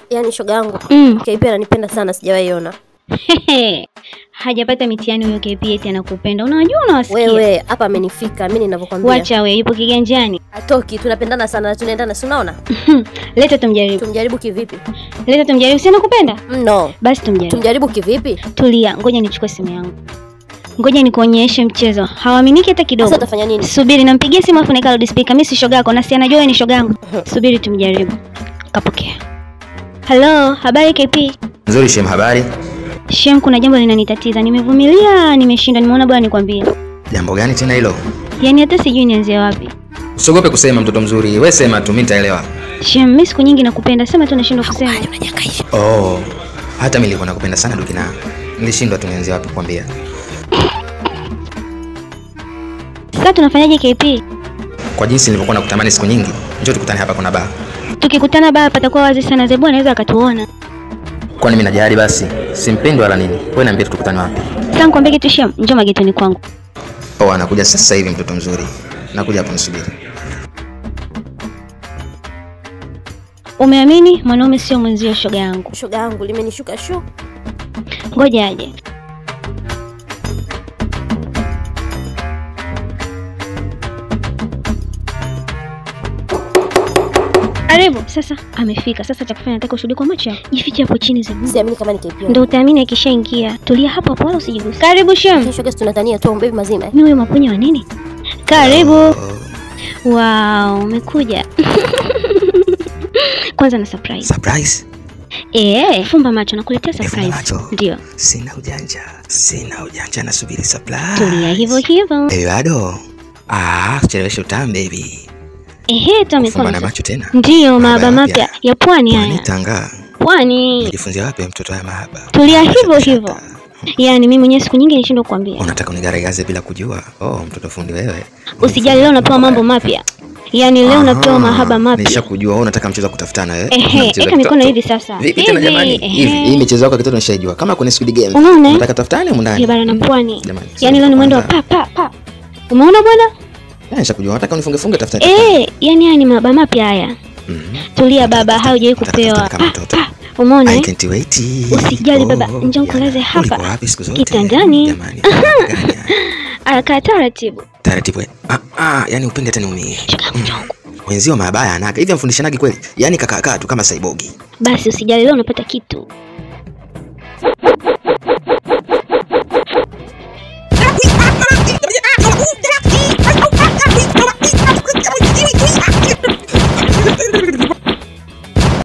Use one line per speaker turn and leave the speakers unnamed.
Yaani shoga yangu KP ananipenda sana, sijawahi ona.
Hajapata mitihani huyo KP eti anakupenda. Unajua unawasikia.
Wewe hapa amenifika mimi ninavyokuambia.
Wacha wewe, yupo kiganjani.
Atoki, tunapendana sana na tunaendana, si unaona?
Leta tumjaribu.
Tumjaribu kivipi?
Leta tumjaribu, si nakupenda?
No.
Basi tumjaribu.
Tumjaribu kivipi?
Tulia, ngoja nichukue simu yangu. Ngoja nikuonyeshe mchezo. Hawaaminiki hata kidogo.
Sasa utafanya nini?
Subiri, nampigia simu afu nika loudspeaker. Mimi si shoga yako na si anajua wewe ni shoga yangu. Subiri tumjaribu. Kapokea. Hello, habari KP?
Nzuri Shem, habari?
Shem, kuna jambo linanitatiza. Nimevumilia, nimeshinda. Nimeona bwana nikwambie.
Jambo gani tena hilo?
Yaani hata sijui nianzie wapi.
Usiogope kusema mtoto mzuri. Wewe sema tu, mimi nitaelewa.
Shem, mimi siku nyingi nakupenda. Sema tu nashindwa kusema.
Oh, hata mimi nilikuwa nakupenda sana Dukina. Nilishindwa tu nianzie wapi kukwambia.
Sasa tunafanyaje KP?
Kwa jinsi nilivyokuwa nakutamani siku nyingi, njoo tukutane hapa kuna bar.
Tukikutana bar patakuwa wazi sana, Zebu anaweza akatuona.
Kwani mimi najali basi? Simpendi wala nini? Wewe niambie tukutane wapi?
Sasa nikwambie kitu Shem, njoo magetoni kwangu.
Oh, anakuja sasa hivi mtoto mzuri. Nakuja hapo nisubiri.
Umeamini mwanaume sio mwenzio shoga yangu.
Shoga yangu limenishuka shu.
Ngoja aje. Karibu. Sasa amefika. Sasa cha kufanya nataka ushuhudie kwa macho yako. Jifiche hapo chini Zebu.
Siamini kama ni KP.
Ndio utaamini akishaingia. Tulia hapo hapo wala usijiguse. Karibu Shem.
Shoga, tunatania tu baby mazima.
Mimi wewe mapunye wa nini? Karibu. Wow, umekuja. Kwanza na surprise.
Surprise?
Fumba macho nakuletea surprise. Ndio.
Sina ujanja nasubiri surprise.
Tulia hivyo hivyo.
Bado. Chelewesha utamu baby.
Tumekuwa
na macho tena.
Ndio, mahaba mapya ya pwani haya.
Pwani Tanga.
Pwani.
Unajifunzia wapi mtoto wa mahaba?
Tulia hivyo hivyo. Yaani mimi mwenyewe siku nyingi nishindwa kukuambia.
Unataka unigaregaze bila kujua? Oh, mtoto fundi wewe.
Usijali, leo napewa mambo mapya. Yaani leo napewa mahaba mapya.
Nishakujua wewe unataka mchezo wa kutafutana wewe.
Eka mikono hivi sasa.
Vipi tena jamani? Hivi hii michezo yako kitoto nishajua. Kama kwenye Squid Game.
Unaona?
Unataka tafutane huko ndani.
Bara na pwani.
Jamani.
Yaani leo ni mwendo wa pa. Umeona bwana?
Nishakujua. Unataka unifunge tafutane.
Yaani haya ni mahaba mapya haya. Tulia baba, haujawahi kupewa. Umeona?
I can't wait.
Usijali baba, njoo nikulaze hapa. Kitandani.
Jamani.
Aka taratibu.
Taratibu. Yaani upende tena umie. Wenzio mabaya anaga. Hivi amfundishanagi kweli? Yaani kaka tu kama saibogi.
Basi usijali, leo unapata kitu.